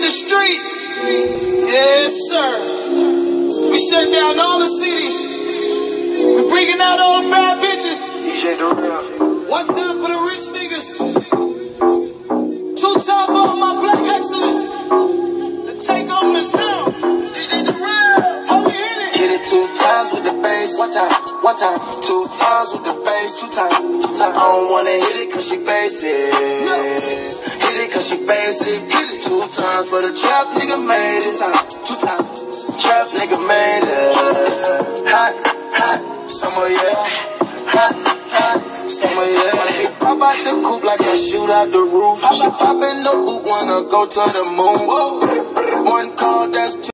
the streets. Yes, sir. We shut down all the cities. We bringing out all the bad bitches. DJ Durrell. One time for the rich niggas. Two time for all my black excellence. The takeover is now. DJ Durrell. How we hit it? Hit it 2 times with the bass. One time. 2 times with the bass. 2 times. I don't wanna hit it cause she basic. No. Hit it cause she basic. Hit it 2 times for the trap nigga made it. 2 times. Trap nigga made it. Hot, summer, yeah. Hot, summer, yeah. They pop out the coupe like I shoot out the roof. She pop in the boot, wanna go to the moon. One call, that's 2.